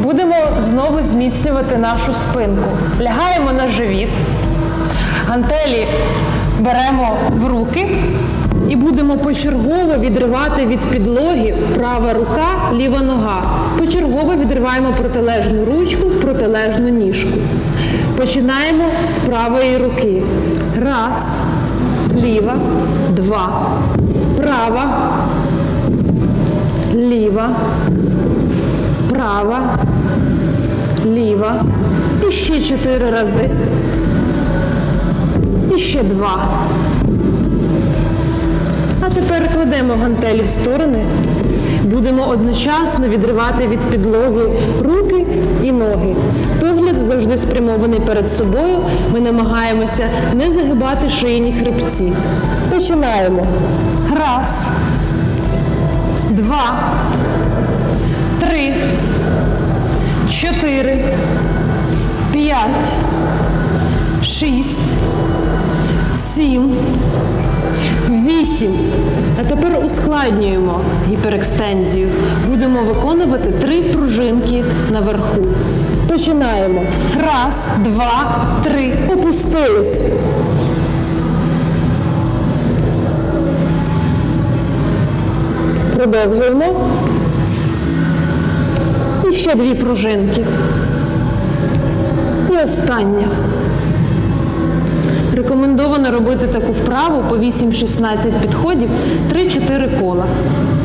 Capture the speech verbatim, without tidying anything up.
Будемо знову зміцнювати нашу спинку. Лягаємо на живіт, гантелі беремо в руки і будемо почергово відривати від підлоги права рука, ліва нога. Почергово відриваємо протилежну ручку, протилежну ніжку. Починаємо з правої руки. Раз, ліва, два, права, ліва, права, ліва. І ще чотири рази. І ще два. А тепер кладемо гантелі в сторони. Будемо одночасно відривати від підлоги руки і ноги. Погляд завжди спрямований перед собою. Ми намагаємося не загибати шийні хребці. Починаємо. Раз, два, три, чотири, п'ять, шість, сім, вісім. А тепер ускладнюємо гіперекстензію. Будемо виконувати три пружинки наверху. Починаємо. Раз, два, три. Опустились. Продовжуємо. І ще дві пружинки. І остання. Рекомендовано робити таку вправу по вісім-шістнадцять підходів, три-чотири кола.